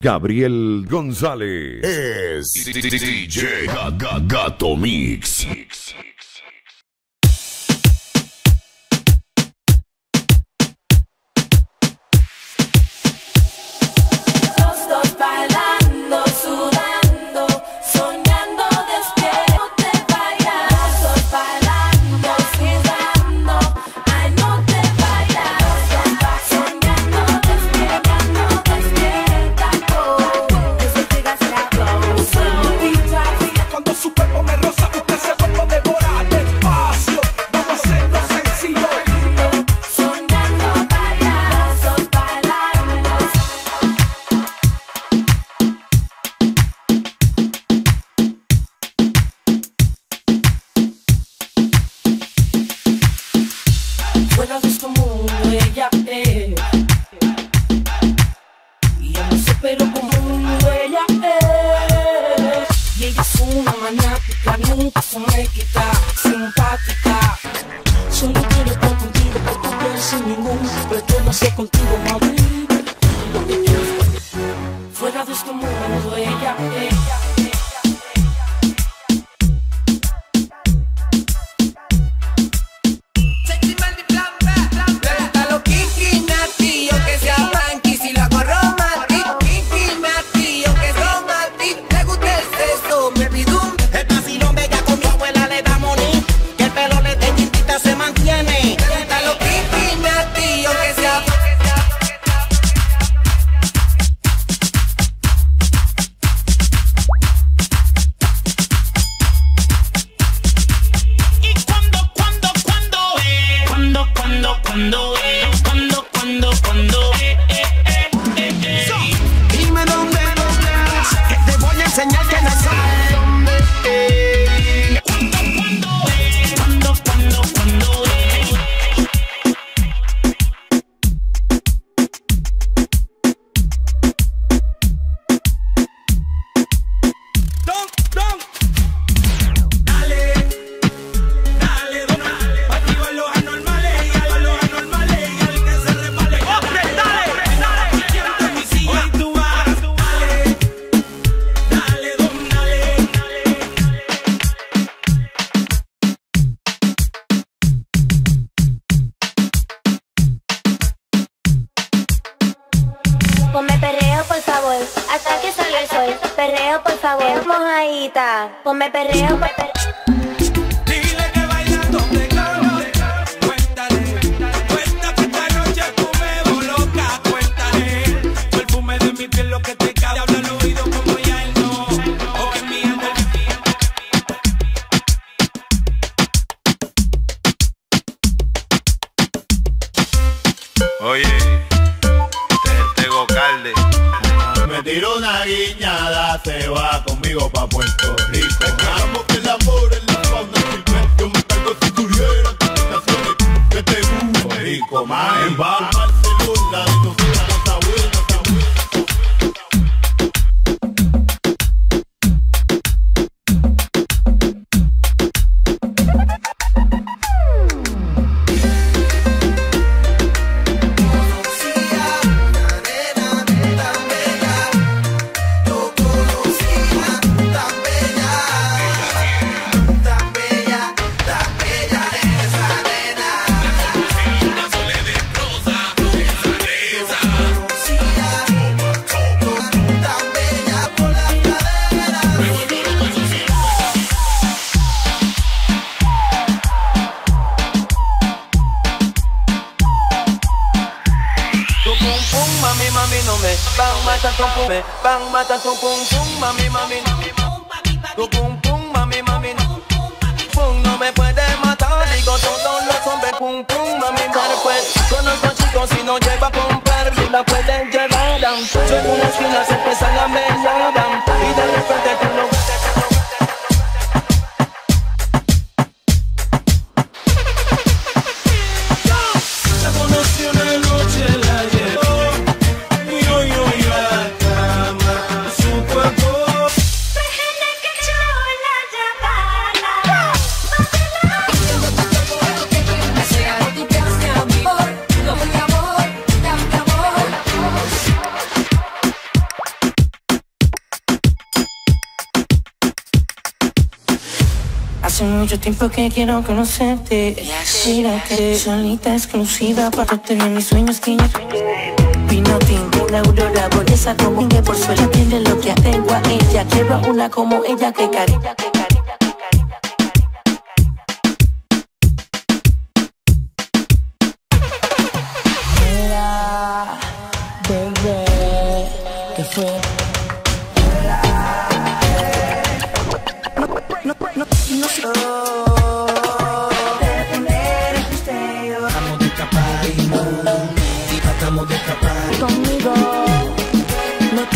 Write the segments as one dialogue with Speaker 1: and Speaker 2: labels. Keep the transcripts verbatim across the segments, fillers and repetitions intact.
Speaker 1: Gabriel González.
Speaker 2: Es D J Gato Mix.
Speaker 3: Fuera de este mundo ella es, y yo no sé pero como ella es, y ella es una maniática, nunca se me quita, simpática. Solo quiero estar contigo porque tú eres sin ningún pretendo hacer contigo, mami, lo que quieres. Fuera de este mundo ella es.
Speaker 4: Ponme perreo, por favor, hasta que salga el sol. Perreo, por favor, mojadita. Ponme perreo, ponme perreo.
Speaker 5: Dile que bailando te gano. Cuéntale, cuenta que esta noche tú me volocas. Cuéntale, el perfume de mi piel lo que te cabe. Habla al oído como ya él no. O que mi anda
Speaker 6: Oye, Calde.
Speaker 7: Me tiro una guiñada, se va conmigo pa' Puerto Rico. Dejamos que el amor en la fauna silvestre. Yo me cargo si tuviera tentaciones que te gusta. Rico, man. En Barcelona, de tu vida no está buena, está buena.
Speaker 5: Bang mata tu pum, bang mata tu pum pum, mami mami. Tu pum pum, mami mami. Pum no me puede matar, digo todos los hombres pum pum, mami pues. Conozco chicos si no lleva a comprar, ni la pueden llevar. Soy una esquina se empiezan a melar y de repente tú no.
Speaker 3: Hace mucho tiempo que quiero conocerte. Mírate, solita exclusiva, pártate bien mis sueños que ya vino tinto, la aurora belleza como que por suerte entiende lo que tengo a ella. Quiero una como ella que cariña, que cariña, que cariña, que cariña. Bebé, ¿qué fue? No, no, no, no sé. Estamos de escapar y no, estamos de escapar conmigo. No.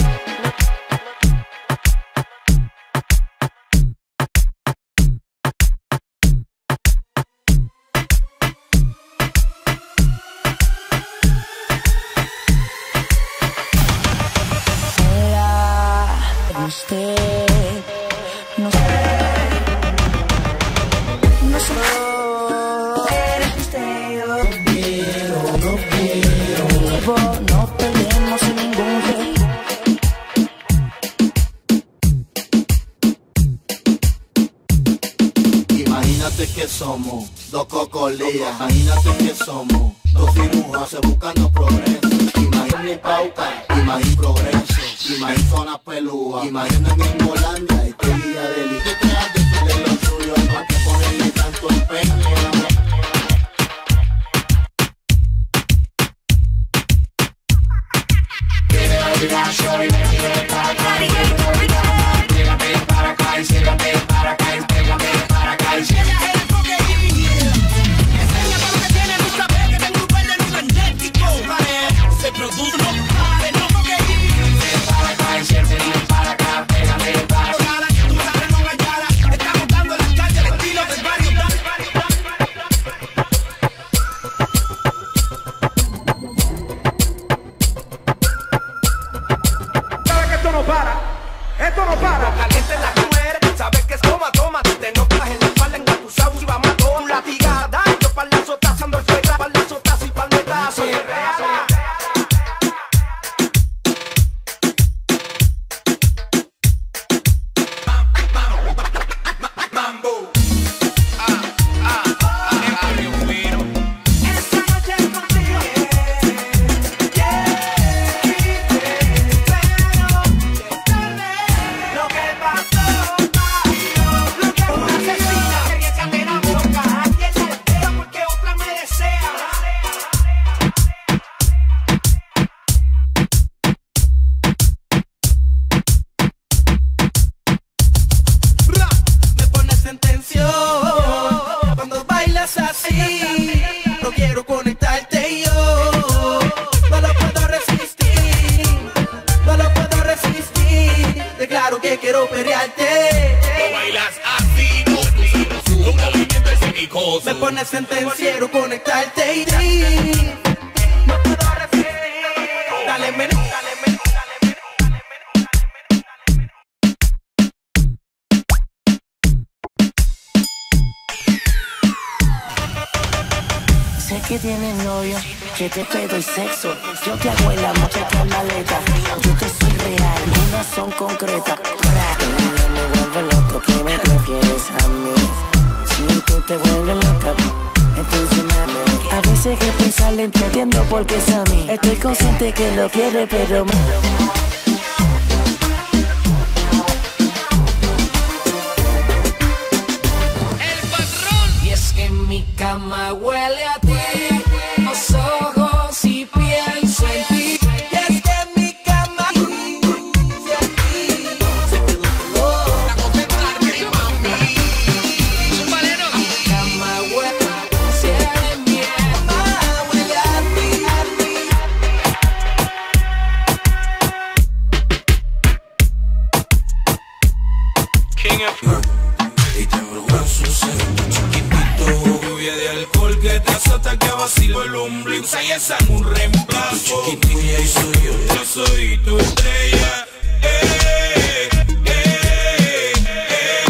Speaker 3: Usted no sé, no sé, eres usted, no quiero, no quiero, no peleemos en ningún rey.
Speaker 7: Imagínate que somos dos cocolías, imagínate que somos dos cirujas buscando progreso. Imagínate pauta, imagínate progreso, imagínate zona pelúa, imagínate en Holanda este día del hijo. ¿Qué te hace de lo suyo? No hay que ponerle tanto empeño.
Speaker 5: Me pones sentenciero, conectarte y ti. No puedo resistir. Dale menos, dale menos, dale menos, dale menos, dale menos.
Speaker 3: Sé que tienes novio, que te pedo y sexo. Yo te hago el amor, te con maleta. Yo que soy real, unas son concretas. No me vuelve loco, que me prefieres a mí. Si tú te vuelves loca, entonces mami. A veces que pensarle entiendo porque es a mí. Estoy consciente que lo quiere, pero me...
Speaker 5: El patrón. Y es que en mi cama huele a ti. Los ojos y pienso en ti. Y es que en mi cama pienso en ti. Para concentrarte, mami. Un valero. Mi cama huele a mi cama huele a ti, a ti. King of
Speaker 6: Y te avergüenzo ser un chiquitito. Lluvia de alcohol que te azota, que vacilo el ombligo. Usa y esa en un reemplazo. Tu chiquitito y ahí soy yo. Yo soy tu estrella. Eh, eh, eh.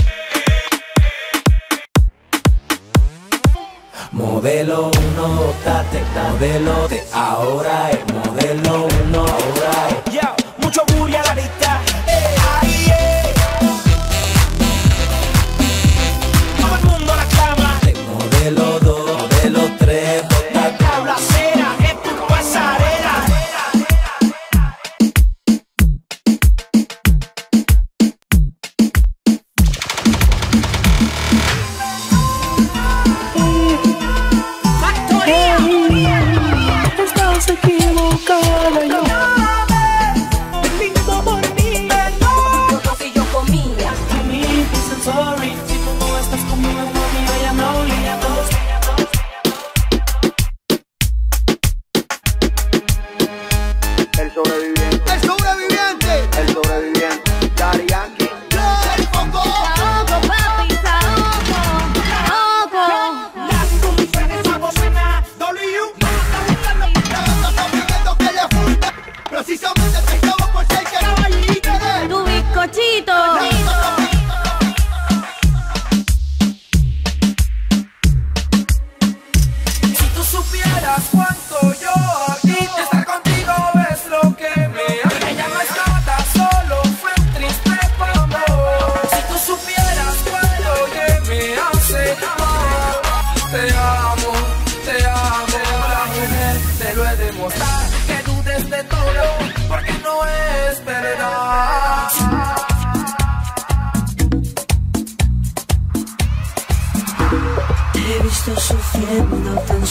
Speaker 5: Modelo uno, date, modelo de ahora es modelo uno, ahora es. Ya, mucho booty a la vista. Eh, ahí, eh. Todo el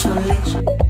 Speaker 3: unleash.